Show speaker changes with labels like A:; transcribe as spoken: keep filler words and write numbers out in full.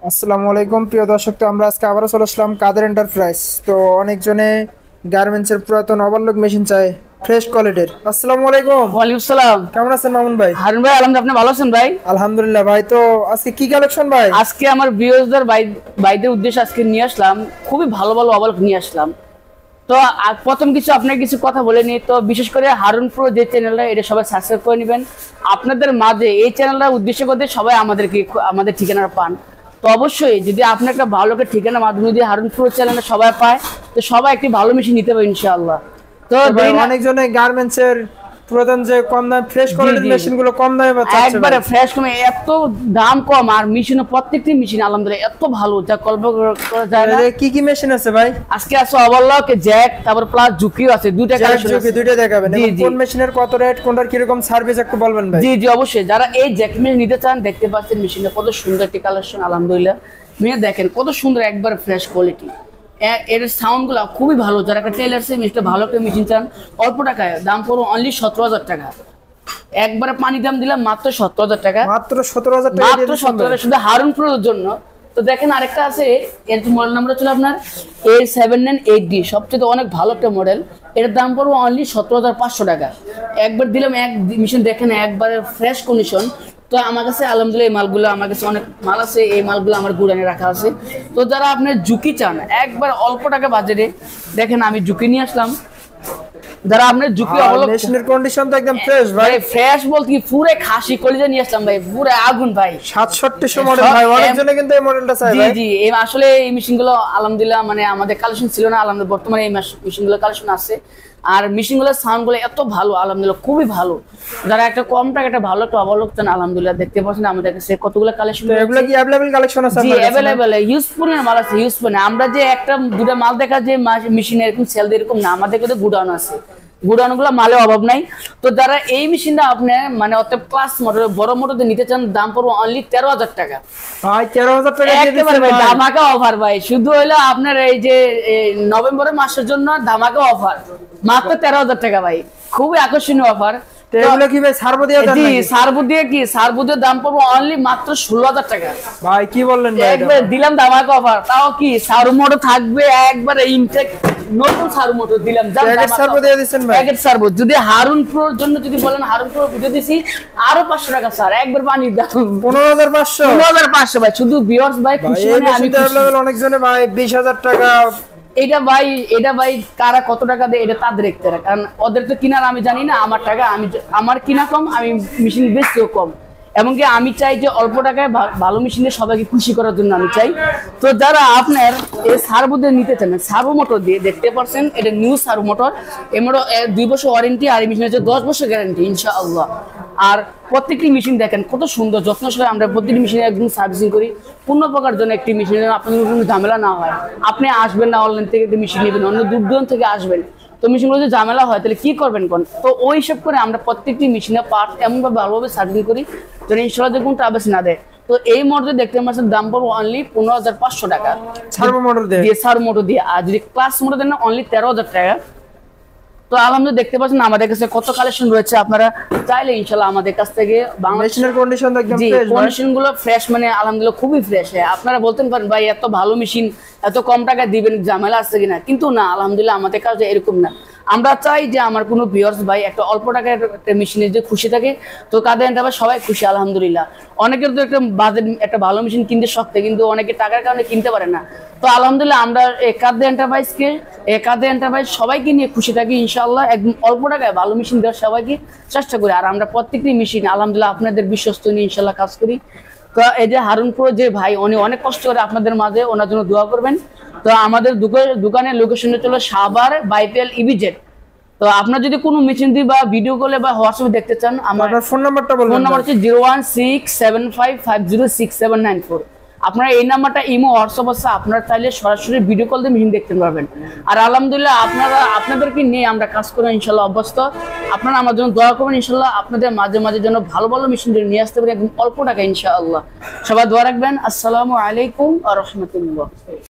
A: আসসালামু আলাইকুম প্রিয় দর্শক, তো আমরা আজকে আবারও চলে আসলাম কাদের এন্টারপ্রাইজ। তো অনেকজনে গার্মেন্টসের পুরাতন ওভারলক মেশিন চাই ফ্রেশ কোয়ালিটির। আসসালামু আলাইকুম।
B: ওয়ালাইকুম সালাম।
A: কেমন আছেন মামুন ভাই?
B: হারুন ভাই, আলহামদুলিল্লাহ, আপনি ভালো আছেন ভাই?
A: আলহামদুলিল্লাহ ভাই। তো আজকে কি কালেকশন ভাই?
B: আজকে আমার ভিউয়ারদের বাইদের উদ্দেশ্যে আজকে নিয়ে আসলাম খুবই ভালো ভালো ওভারলক নিয়ে আসলাম। তো আ- প্রথম কিছু আপনার কিছু কথা বলে নিই। তো বিশেষ করে হারুন প্রো যে চ্যানেলটা, এটা সবাই সাবস্ক্রাইব করে নেবেন। আপনাদের মাঝে এই চ্যানেলটা উদ্দেশ্য করতে সবাই আমাদেরকে আমাদের ঠিকানাটা পান। তো অবশ্যই যদি আপনি একটা ভালো একটা ঠিকানার মাধ্যমে যদি হারুন প্রো চ্যানেলটা সবাই পায়, তো সবাই একটি ভালো মেশিন নিতে পারে ইনশাআল্লাহ। তো
A: তো ভাই
B: দেরি না-
A: অনেকজনে গার্মেন্টসের পুরাতন যে কম দামে ফ্রেশ
B: জি,
A: কোয়ালিটির
B: জি।
A: মেশিন গুলো কম দামে পাচ্ছে
B: একবারে ফ্রেশ কমে, এত দাম কম, আর মেশিনের প্রত্যেকটি মেশিন আলহামদুলিল্লাহ এত ভালো যা কল্পনা করা যায় না।
A: কি কি মেশিন আছে ভাই?
B: আজকে আছে ওভারলক, জ্যাক, তারপর প্লাস ঝুঁকিও আছে, দুইটা কালেকশন আছে।
A: দুইটা দেখাবেন।
B: জি,
A: এবং
B: জি।
A: কোন মেশিনের কত রেট, কোনটার কি রকম সার্ভিস একটু বলবেন ভাই?
B: জি জি অবশ্যই, যারা এই জ্যাক মেশিন নিতে চান, দেখতে পাচ্ছেন মেশিনটা কত সুন্দর একটি কালেকশন আলহামদুলিল্লাহ। মেয়ে দেখেন কত সুন্দর, একবার ফ্রেশ কোয়ালিটি, এর সাউন্ড গুলা খুবই ভালো। যারা একটা টেলার্সে মেশিনটা ভালো একটা মেশিন চান, অল্প টাকায় দাম পড়ো অনলি সতেরো হাজার টাকা। একবারে পানি দাম দিলাম মাত্র সত্তর হাজার টাকা,
A: মাত্র সতেরো হাজার টাকা
B: মাত্র সত্তর হাজার শুধু হারুন প্রোর জন্য। তো দেখেন আরেকটা আছে, এর মডেল নাম্বার ছিল আপনার A seven nine eight D, সবচেয়ে অনেক ভালো একটা মডেল। এটার দাম পড়বো অনলি সতেরো হাজার পাঁচশো টাকা। একবার দিলাম এক মেশিন, দেখেন একবারে ফ্রেশ কন্ডিশন। তো আমার কাছে আলহামদুলিল্লাহ এই মালগুলো, আমার কাছে অনেক মাল আছে, এই মালগুলো আমার গুড়ানে রাখা আছে। তো যারা আপনার ঝুঁকি চান একবার অল্প টাকা বাজেটে, দেখেন আমি ঝুঁকি নিয়ে আসলাম। যারা আপনার ঝুঁকি অবলম্বন,
A: মেশিনের কন্ডিশন তো একদম ফ্রেশ ভাই।
B: ফ্রেশ বলতে কি পুরো খাসি কলিজা নিয়ে আসলাম ভাই, পুরো আগুন ভাই।
A: সাতষট্টি মডেল ভাই, অনেকজনে কিন্তু এই মডেলটা চায়
B: জি
A: ভাই।
B: জি, এই আসলে এই মেশিনগুলো আলহামদুলিল্লাহ মানে আমাদের কালেকশন ছিল না, আলহামদুলিল্লাহ বর্তমানে এই মেশিনগুলো কালেকশন আছে। আর মেশিনগুলোর সাউন্ডগুলো এত ভালো আলহামদুলিল্লাহ, খুবই ভালো। যারা একটা কম টাকা একটা ভালো একটা অবলোক চান, আলহামদুলিল্লাহ দেখতে পাচ্ছেন আমাদের কাছে কতগুলো কালেকশন।
A: তো এগুলো কি अवेलेबल কালেকশন আছে
B: জি
A: আপনাদের কাছে?
B: अवेलेबल, ইউজফুল মাল আছে, ইউজফুল। আমরা যে একটা দুটো মাল দেখা যে মেশিনে এরকম সেল দিয়ে এরকম না, আমাদের কাছে গুডাউন আছে, গুডাউন গুলো মালের অভাব নাই। তো যারা এই মেশিনটা আপনি মানে অত ক্লাস মডেল বড় মডেল নিতে চান, দাম পড়বো অনলি তেরো হাজার টাকা।
A: ভাই তেরো হাজার টাকা দিয়ে
B: একেবারে
A: দিচ্ছেন
B: ভাই
A: ভাই।
B: ধামাকা অফার ভাই, শুধু হলো আপনার এই যে এই নভেম্বরের মাসের জন্য ধামাকা অফার, মাত্র তেরো হাজার টাকা ভাই, খুবই আকর্ষণীয় অফার।
A: তো এগুলো কি ভাই সার্বো দিয়ে দেন
B: জি
A: নাকি?
B: সার্বো দিয়ে কি, সার্বো দিয়ে দাম পড়বো অনলি মাত্র ষোলো হাজার টাকা।
A: ভাই কি বললেন ভাই?
B: একবার দিলাম ধামাকা অফার, তাও কি সার্বো মোটর থাকবে, একবারে ইনটেক নতুন সার্বো মোটর দিলাম।
A: প্যাকেট সার্বো দিয়ে দিচ্ছেন ভাই।
B: প্যাকেট সার্বো যদি হারুন প্রোর জন্য যদি বলেন, হারুন প্রো ভিডিও দিছি আরো পাঁচশো টাকা স্যার, একবার পানির দাম
A: পনেরো হাজার পাঁচশো।
B: পনেরো হাজার পাঁচশো ভাই, শুধু ভিউয়ার্স ভাই খুশি
A: এই
B: মানে আমি
A: মেশিনটা
B: খুশি।
A: अवेलेबल অনেকজনে ভাই বিশ হাজার টাকা।
B: এটা ভাই, এটা ভাই কারা কত টাকা দেয় এটা তাদের দেখতে হবে, কারণ ওদের তো কিনার আমি জানি না। আমার টাকা আমি, আমার কিনা কম, আমি মেশিন বেচতেও কম। এমনকি আমি চাই যে অল্প টাকায় ভালো মেশিনে সবাইকে খুশি করার জন্য আমি চাই। তো যারা আপনার এই সার্বো দিয়ে নিতে চান, সার্বো মোটর দিয়ে দেখতে পাচ্ছেন, এটা নিউ সার্বো মোটর। এর মোটর দুই বছর ওয়ারেন্টি, আর এই মেশিন হচ্ছে দশ বছর গ্যারান্টি ইনশাআল্লাহ। আর প্রত্যেকটি মেশিন দেখেন কত সুন্দর যত্ন সহকারে আমরা প্রত্যেকটি মেশিনে একদম সার্ভিসিং করি, পূর্ণ প্রকার জন্য একটি মেশিনের আপনাদের কোনো ঝামেলা না হয়। আপনি আসবেন না অনলাইন থেকে একটি মেশিন নেবেন, অন্য দূর দূরান্ত থেকে আসবেন, তো মেশিনগুলো যদি ঝামেলা হয় তাহলে কি করবেন কোন? তো ওই সব করে আমরা প্রত্যেকটি মেশিনের পার্ট এমনভাবে ভালোভাবে সার্ভিসিং করি যেন ইনশাআল্লাহ যে কোনো ট্রাভেলস না দেয়। তো এই মডেল দেখতে পাচ্ছেন দাম পড়বো অনলি পনেরো হাজার পাঁচশো টাকা
A: সার্বো মোটর দিয়ে।
B: দিয়ে সার মোটর দিয়ে। আর যদি ক্লাস মোটর দেন অনলি তেরো হাজার টাকা। তো আলহামদুলিল্লাহ দেখতে পাচ্ছেন আমাদের কাছে কত কালেকশন রয়েছে, আপনারা চাইলে ইনশাআল্লাহ আমাদের কাছ থেকে বাংলাদেশের
A: মেশিনের কন্ডিশন একদম
B: জি
A: ফ্রেশ ভাই।
B: কন্ডিশন গুলো ফ্রেশ, মানে আলহামদুলিল্লাহ খুবই ফ্রেশ। আপনারা বলতেন পারেন ভাই এত ভালো মেশিন এত কম টাকা দিবেন, ঝামেলা আছে কিনা, কিন্তু না আলহামদুলিল্লাহ আমাদের কাছে এরকম না। আমরা চাই যে আমার কোনো ভিউয়ার্স ভাই একটা অল্প টাকার একটা মেশিনে যে খুশি থাকে, তো কাদের এন্টারপ্রাইজ সবাই খুশি আলহামদুলিল্লাহ। অনেকের তো একটা বাজেট একটা ভালো মেশিন কিনতে শক্ত, কিন্তু অনেকে টাকার কারণে কিনতে পারে না। তো আলহামদুলিল্লাহ আমরা এই কাদের এন্টারপ্রাইজকে, এই কাদের এন্টারপ্রাইজ সবাইকে নিয়ে খুশি থাকি ইনশাআল্লাহ। একদম অল্প টাকায় ভালো মেশিন দেওয়ার সবাইকে চেষ্টা করি। আর আমরা প্রত্যেকটি মেশিন আলহামদুলিল্লাহ আপনাদের বিশ্বস্ত নিয়ে ইনশাআল্লাহ কাজ করি। তো এই যে হারুন প্রো যে ভাই, উনি অনেক কষ্ট করে আপনাদের মাঝে, ওনার জন্য দোয়া করবেন। তো আমাদের দোকানের লোকেশনটা চলো সাভার বাইপেল ইবিজেড। তো আপনার যদি কোনো মেশিন দিয়ে বা ভিডিও কলে বা হোয়াটসঅ্যাপে দেখতে চান, আমার
A: আপনার ফোন নাম্বারটা বলুন।
B: ফোন নাম্বার হচ্ছে zero one six seven five five zero six seven nine four. আপনারা এই নাম্বারটা ইমো হোয়াটসঅ্যাপ আছে, আপনারা চাইলে সরাসরি ভিডিও কল দিয়ে মেশিন দেখতে পারবেন। আর আলহামদুলিল্লাহ আপনারা আপনাদেরকে নিয়ে আমরা কাজ করি ইনশাল্লাহ অভ্যস্ত। আপনারা আমার জন্য দোয়া করবেন ইনশাল্লাহ, আপনাদের মাঝে মাঝে যেন ভালো ভালো মেশিন নিয়ে আসতে পারি একদম অল্প টাকা ইনশাআল্লাহ। সবাই দোয়া রাখবেন। আসসালামু আলাইকুম ওয়া রাহমাতুল্লাহ।